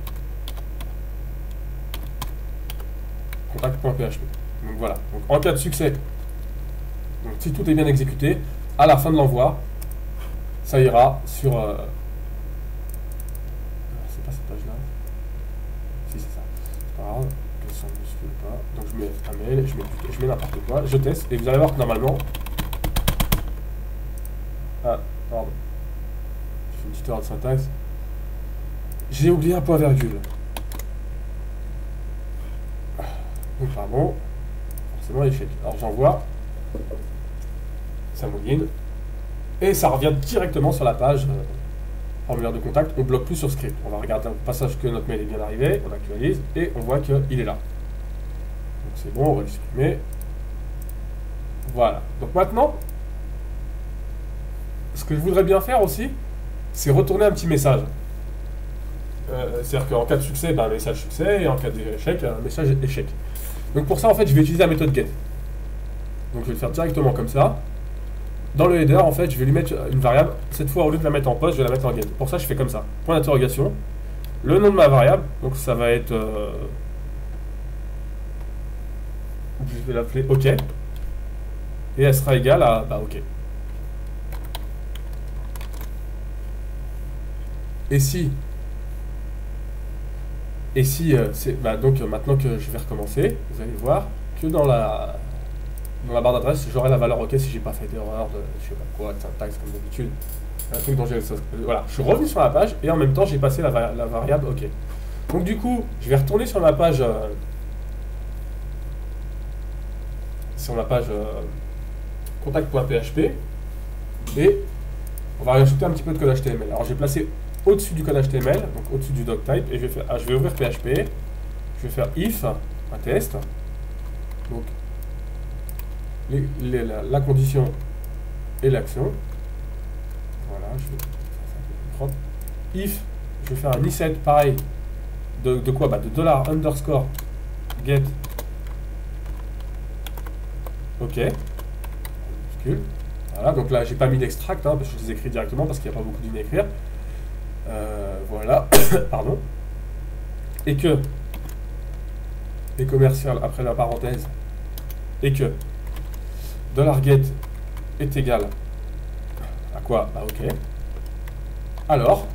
[SPEAKER 1] contact.php. Donc voilà. Donc en cas de succès, donc si tout est bien exécuté, à la fin de l'envoi, ça ira sur... Euh... C'est pas cette page-là. Si, c'est ça. C'est pas grave. pas. Donc je mets un mail, je mets, je mets n'importe quoi, je teste, et vous allez voir que normalement... Ah, pardon. Je fais une petite erreur de syntaxe. J'ai oublié un point virgule. Donc pardon. Forcément échec. Alors j'envoie. Ça mouline. Et ça revient directement sur la page euh, formulaire de contact. On bloque plus sur script. On va regarder au passage que notre mail est bien arrivé. On actualise et on voit qu'il est là. Donc c'est bon, on va le supprimer. Voilà. Donc maintenant, ce que je voudrais bien faire aussi, c'est retourner un petit message. Euh, C'est-à-dire qu'en cas de succès, ben, un message succès, et en cas d'échec, un message échec. Donc pour ça, en fait, je vais utiliser la méthode get. Donc je vais le faire directement comme ça. Dans le header, en fait, je vais lui mettre une variable. Cette fois, au lieu de la mettre en post, je vais la mettre en get. Pour ça, je fais comme ça. Point d'interrogation. Le nom de ma variable, donc ça va être... Euh, je vais l'appeler OK. Et elle sera égale à bah, OK. Et si... Et si... Euh, c'est, bah, donc maintenant que je vais recommencer, vous allez voir que dans la... Dans la barre d'adresse, j'aurai la valeur OK si j'ai pas fait d'erreur de je sais pas quoi, de syntaxe comme d'habitude. Un truc dont j'ai. Voilà, je suis revenu sur la page et en même temps j'ai passé la, vari la variable OK. Donc du coup, je vais retourner sur ma page. Euh, sur ma page euh, contact.php et on va rajouter un petit peu de code H T M L. Alors j'ai placé au-dessus du code H T M L, donc au-dessus du doctype, et je vais faire. Ah, je vais ouvrir P H P, je vais faire if, un test. Donc Les, les, la, la condition et l'action. Voilà, je vais faire ça un peu plus propre. If, je vais faire un iset pareil. De, de quoi bah, de dollar underscore get. OK. Voilà, donc là, j'ai pas mis d'extract, hein, parce que je les écris directement, parce qu'il n'y a pas beaucoup de lignes à écrire. Euh, voilà, pardon. Et que, et commercial après la parenthèse, et que $get est égal à quoi? Bah OK. Alors,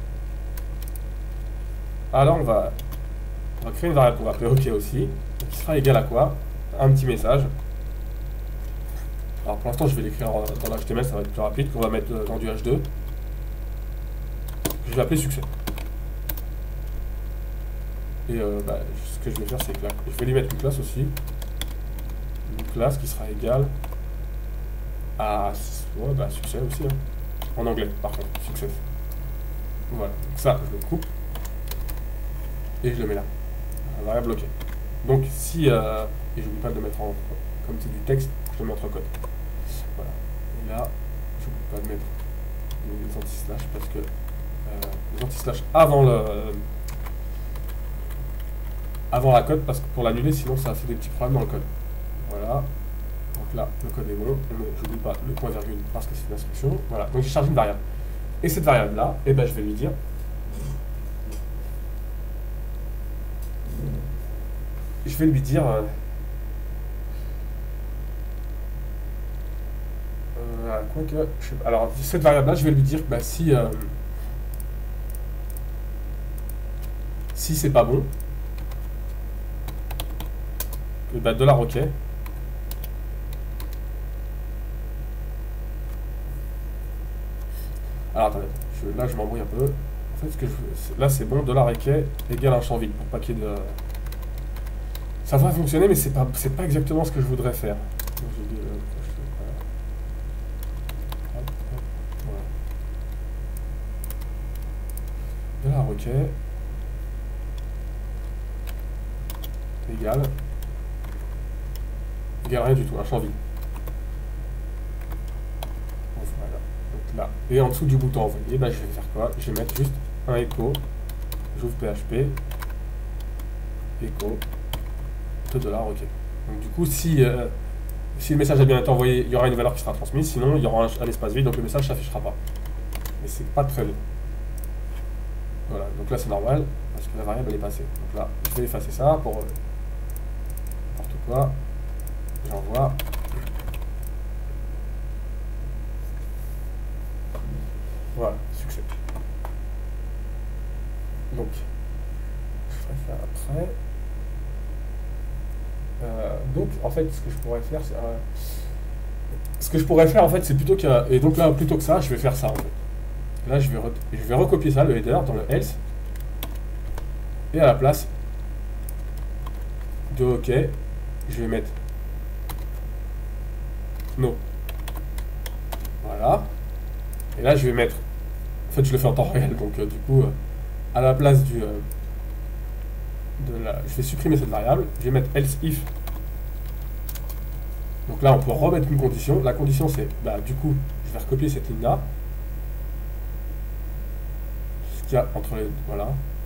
[SPEAKER 1] alors on va, on va créer une variable qu'on va appeler OK aussi, qui sera égal à quoi? Un petit message. Alors pour l'instant je vais l'écrire dans l'H T M L, ça va être plus rapide, qu'on va mettre dans du H deux. Je vais appeler succès. Et euh, bah, ce que je vais faire, c'est que là, je vais lui mettre une classe aussi. Une classe qui sera égale à ouais, bah, succès aussi, hein. En anglais par contre, succès. Voilà, donc ça je le coupe et je le mets là, la variable OK. Donc si, euh, et j'oublie pas de le mettre en, comme c'est du texte, je le mets entre codes. Voilà, et là, j'oublie pas de mettre les anti-slash parce que euh, les anti-slash avant le avant la code, parce que pour l'annuler sinon ça fait des petits problèmes dans le code. Voilà. Donc là, le code est bon, je n'oublie pas le point virgule parce que c'est une instruction. Voilà, donc j'ai chargé une variable. Et cette variable-là, eh ben, je vais lui dire je vais lui dire euh, euh, quoi que, je sais pas, alors cette variable-là, je vais lui dire bah, si euh, si c'est pas bon, et bah, dollar OK. Alors attendez, je, là je m'embrouille un peu. En fait, ce que je, là c'est bon, dollar OK égale un champ vide pour pas qu'il y ait de. Ça va fonctionner, mais c'est pas, c'est pas exactement ce que je voudrais faire. Donc, je dis, euh, hop, hop, voilà. Dollar OK égale égale rien du tout, un champ vide. Là. Et en dessous du bouton envoyer, bah, je vais faire quoi? Je vais mettre juste un écho, j'ouvre P H P, écho, deux dollars, OK. Donc du coup, si, euh, si le message a bien été envoyé, il y aura une valeur qui sera transmise, sinon il y aura un, un espace vide, donc le message ne s'affichera pas. Mais c'est pas très long. Voilà, donc là c'est normal, parce que la variable elle est passée. Donc là, je vais effacer ça pour euh, n'importe quoi. J'envoie. Voilà, succès. Donc, je ferai ça après. Euh, en fait, ce que je pourrais faire, c'est... Euh, ce que je pourrais faire, en fait, c'est plutôt que... Et donc là, plutôt que ça, je vais faire ça, en fait. Là, je vais, re, je vais recopier ça, le header, dans le else. Et à la place de OK, je vais mettre no. Voilà. Et là, je vais mettre... En fait, je le fais en temps réel, donc euh, du coup, euh, à la place du... Euh, de la, je vais supprimer cette variable. Je vais mettre else if. Donc là, on peut remettre une condition. La condition, c'est... Bah, du coup, je vais recopier cette ligne-là. Ce qu'il y a entre les... Voilà.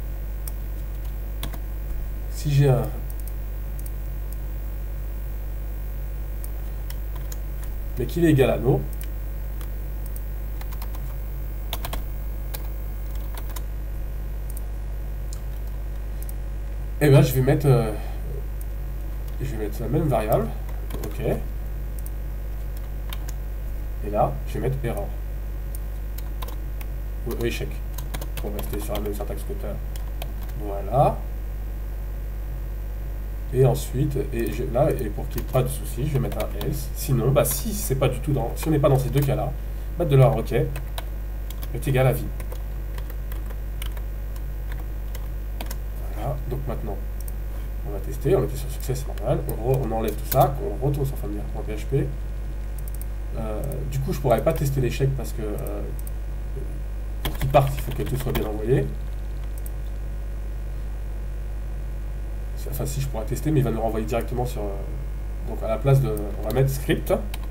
[SPEAKER 1] Si j'ai un... mais qu'il est égal à no, et bien je vais mettre euh, je vais mettre la même variable, OK, et là je vais mettre error ou échec pour rester sur la même syntaxe que tout à l'heure. Voilà. Et ensuite, et je, là, et pour qu'il n'y ait pas de souci, je vais mettre un else. Sinon, bah, si c'est pas du tout dans, si on n'est pas dans ces deux cas-là, mettre de la requête est égal à vide. Voilà. Donc maintenant, on va tester. On était sur succès, c'est normal. On, re, on enlève tout ça, on retourne sur formulaire.php. Euh, du coup, je pourrais pas tester l'échec parce que euh, pour qu'il parte, il faut que tout soit bien envoyé. Enfin, si je pourrais tester, mais il va nous renvoyer directement sur... Euh, donc à la place de... On va mettre script.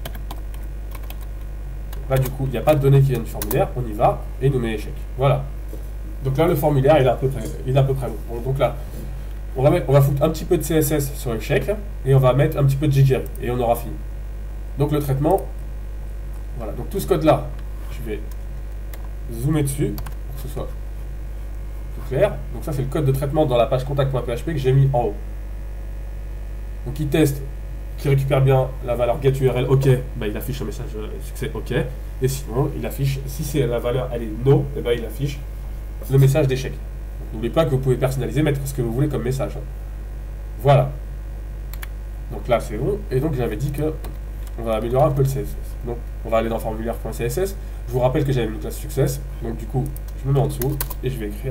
[SPEAKER 1] Là, du coup, il n'y a pas de données qui viennent du formulaire. On y va et il nous met l'échec. Voilà. Donc là, le formulaire, il est à peu près, il est à peu près bon. Donc là, on va, mettre, on va foutre un petit peu de C S S sur l'échec et on va mettre un petit peu de jQuery et on aura fini. Donc le traitement... Voilà. Donc tout ce code-là, je vais zoomer dessus pour que ce soit... clair. Donc ça c'est le code de traitement dans la page contact.php que j'ai mis en haut. Donc il teste, qui récupère bien la valeur getURL OK, bah, il affiche un message euh, succès OK, et sinon il affiche, si c'est la valeur elle est no, et bah, il affiche le message d'échec. N'oubliez pas que vous pouvez personnaliser, mettre ce que vous voulez comme message. Voilà. Donc là c'est bon, et donc j'avais dit que on va améliorer un peu le C S S. Donc on va aller dans formulaire.css. Je vous rappelle que j'avais mis une classe success, donc du coup je me mets en dessous et je vais écrire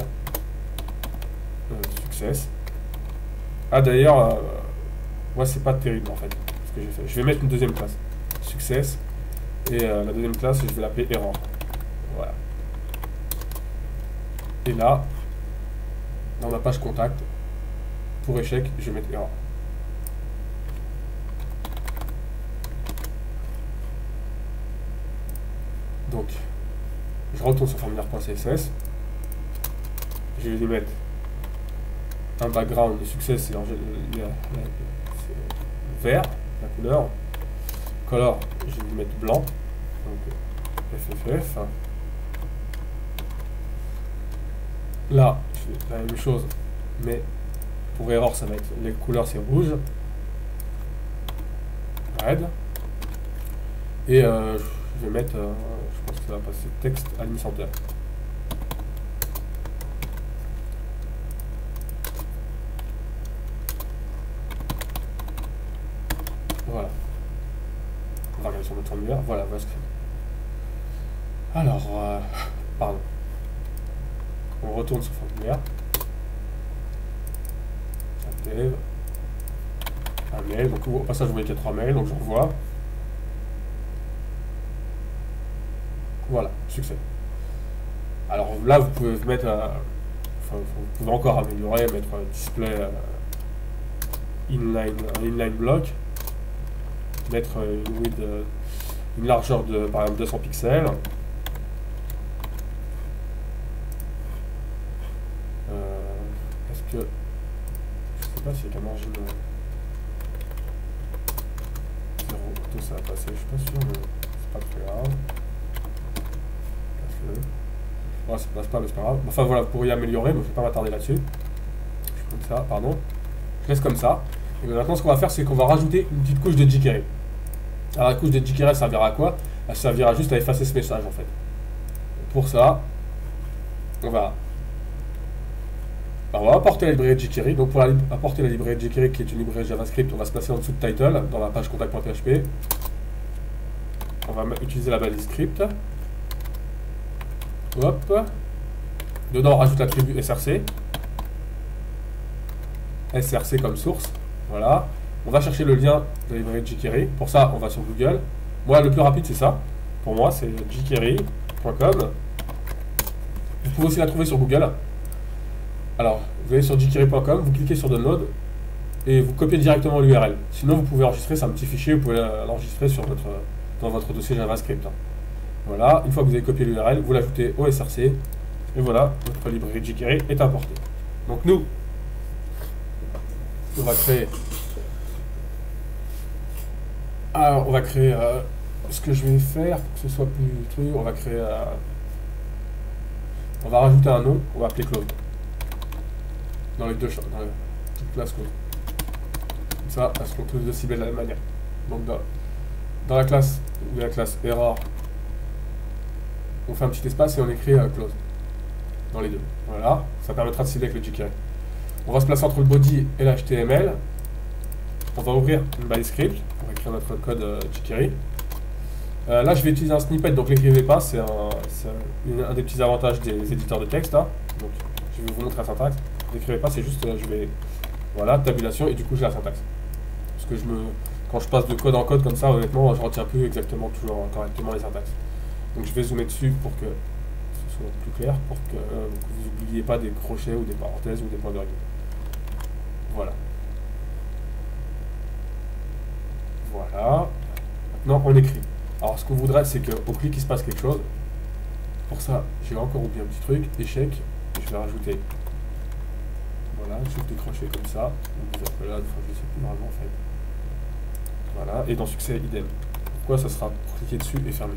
[SPEAKER 1] success. Ah d'ailleurs, euh, ouais c'est pas terrible en fait ce que j'ai fait. Je vais mettre une deuxième classe success et euh, la deuxième classe je vais l'appeler error. Voilà. Et là, dans ma page contact, pour échec, je vais mettre error. Donc, je retourne sur formulaire.css. Je vais lui mettre un background de succès, c'est vert, la couleur. Color, je vais lui mettre blanc. Donc F F F. Là, je fais la même chose, mais pour error, ça va être les couleurs, c'est rouge, red. Et euh, je vais mettre, euh, je pense que ça va passer texte à ligne center. Voilà. On va regarder sur notre formulaire. Voilà, voilà ce que c'est. Alors, euh, pardon. On retourne sur le formulaire. Un mail. Donc, au passage, vous voyez qu'il y a trois mails. Donc, je revois. Voilà, succès. Alors là, vous pouvez mettre. Euh, enfin, vous pouvez encore améliorer, mettre un display euh, inline, un inline block. Mettre une width, euh, une largeur de par exemple deux cents pixels. Euh, Est-ce que je sais pas si avec un margin zéro auto ça va passer, je suis pas sûr, mais c'est pas très grave. Ouais, ça passe pas, mais c'est pas grave. Enfin voilà, vous pourriez améliorer, mais je vais pas m'attarder là-dessus. Je comme ça, pardon. Je laisse comme ça. Et maintenant, ce qu'on va faire, c'est qu'on va rajouter une petite couche de jQuery. Alors la couche de jQuery servira à quoi? Elle servira juste à effacer ce message en fait. Pour ça, on va Alors, on va apporter la librairie jQuery. Donc pour la, apporter la librairie jQuery qui est une librairie JavaScript, on va se placer en dessous de title dans la page contact.php. On va utiliser la balise script. Hop. Dedans on rajoute l'attribut S R C. S R C comme source. Voilà. On va chercher le lien de la librairie jQuery. Pour ça, on va sur Google. Moi, le plus rapide, c'est ça. Pour moi, c'est jQuery point com. Vous pouvez aussi la trouver sur Google. Alors, vous allez sur jQuery point com, vous cliquez sur Download et vous copiez directement l'U R L. Sinon, vous pouvez enregistrer, c'est un petit fichier, vous pouvez l'enregistrer sur votre, dans votre dossier JavaScript. Voilà, une fois que vous avez copié l'U R L, vous l'ajoutez au S R C et voilà, votre librairie jQuery est importée. Donc nous, on va créer. Alors, on va créer euh, ce que je vais faire pour que ce soit plus truc. On va créer. Euh, on va rajouter un nom, on va appeler Claude. Dans les deux champs, dans la classe Claude. Comme ça, elles seront tous de ciblées de la même manière. Donc, dans, dans la classe, ou la classe error, on fait un petit espace et on écrit euh, Claude. Dans les deux. Voilà, ça permettra de cibler avec le jQuery. On va se placer entre le body et l'H T M L. On va ouvrir une balise script pour écrire notre code euh, jQuery. Euh, là, je vais utiliser un snippet, donc l'écrivez pas, c'est un, un, un des petits avantages des éditeurs de texte. Hein. Donc, je vais vous montrer la syntaxe. N'écrivez pas, c'est juste, euh, je vais, voilà, tabulation, et du coup, j'ai la syntaxe. Parce que je me, quand je passe de code en code comme ça, honnêtement, je retiens plus exactement toujours correctement les syntaxes. Donc, je vais zoomer dessus pour que ce soit plus clair, pour que, euh, que vous n'oubliez pas des crochets ou des parenthèses ou des points de virgule. Voilà. Voilà. Maintenant, on écrit. Alors, ce qu'on voudrait, c'est qu'au clic, il se passe quelque chose. Pour ça, j'ai encore oublié un petit truc. Échec. Et je vais rajouter. Voilà, juste des crochets comme ça. Donc, là, enfin, je ne sais plus vraiment, en fait. Voilà. Et dans succès, idem. Pourquoi ça sera pour cliquer dessus et fermer.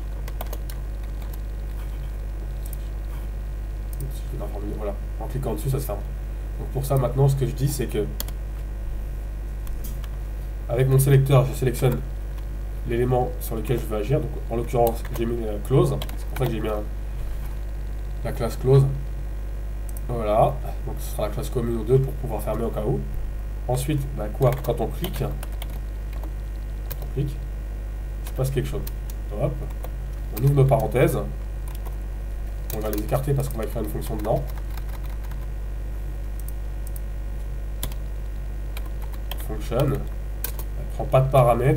[SPEAKER 1] Voilà. En cliquant dessus, ça se ferme. Donc, pour ça, maintenant, ce que je dis, c'est que avec mon sélecteur, je sélectionne l'élément sur lequel je veux agir. Donc, en l'occurrence, j'ai mis la clause. C'est pour ça que j'ai mis un, la classe clause. Voilà. Donc, ce sera la classe commune aux deux pour pouvoir fermer au cas où. Ensuite, bah, quoi, quand on clique, quand on clique, il se passe quelque chose. Hop. On ouvre nos parenthèses. On va les écarter parce qu'on va écrire une fonction dedans. Function. Elle prend pas de paramètres.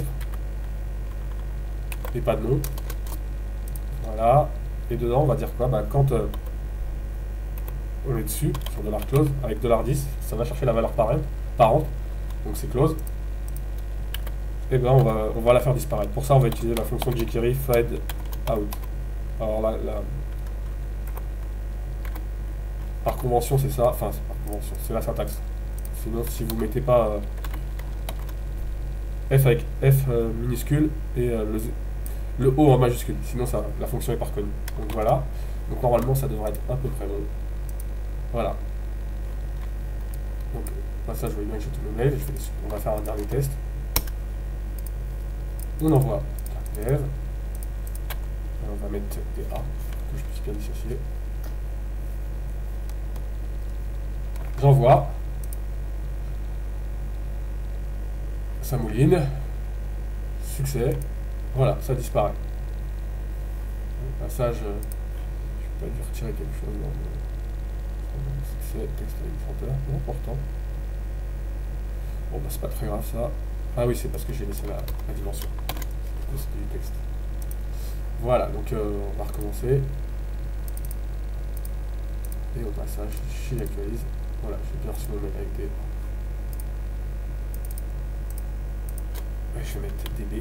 [SPEAKER 1] Et pas de nom. Voilà. Et dedans, on va dire quoi? Bah, quand euh, on est dessus, sur $close, avec $dix, ça va chercher la valeur parente. Donc c'est close. Et ben on va, on va la faire disparaître. Pour ça, on va utiliser la fonction jQuery fade out. Alors là, la, par convention, c'est ça. Enfin, c'est par convention, c'est la syntaxe. Sinon, si vous mettez pas euh, F avec F euh, minuscule et euh, le, le O en majuscule, sinon ça, la fonction est pas reconnue. Donc voilà. Donc normalement, ça devrait être à peu près bon. Voilà. Donc, bah, ça, je vois bien que j'ai tout le mail. Je vais, on va faire un dernier test. On envoie carte dev. On va mettre des A, que je puisse bien dissocier. J'envoie. Ça mouline. Succès. Voilà, ça disparaît. Au passage, je vais pas dû retirer quelque chose dans le succès, texte éditeur. Non, pourtant. Bon, bah, c'est pas très grave ça. Ah oui, c'est parce que j'ai laissé la, la dimension. C'était du texte. Voilà, donc euh, on va recommencer. Et au passage, je actualise. Voilà, j'ai bien reçu mon mail avec des. Ouais, je vais mettre D B.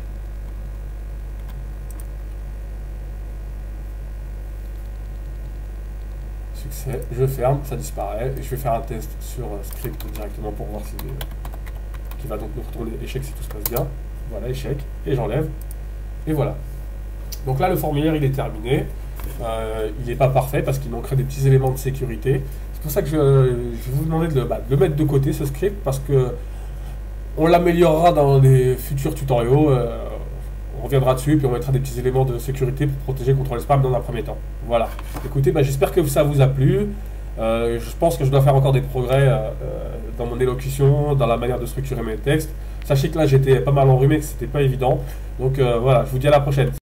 [SPEAKER 1] Succès, je ferme, ça disparaît. Et je vais faire un test sur euh, script directement pour voir si. Euh, qui va donc nous retourner échec si tout se passe bien. Voilà, échec. Et j'enlève. Et voilà. Donc là, le formulaire, il est terminé. Euh, il n'est pas parfait parce qu'il manquerait des petits éléments de sécurité. C'est pour ça que je, je vais vous demander de le, bah, de le mettre de côté, ce script, parce que on l'améliorera dans les futurs tutoriaux. Euh, on reviendra dessus, puis on mettra des petits éléments de sécurité pour protéger contre le spam dans un premier temps. Voilà. Écoutez, bah, j'espère que ça vous a plu. Euh, je pense que je dois faire encore des progrès euh, dans mon élocution, dans la manière de structurer mes textes. Sachez que là j'étais pas mal enrhumé, que c'était pas évident. Donc euh, voilà, je vous dis à la prochaine.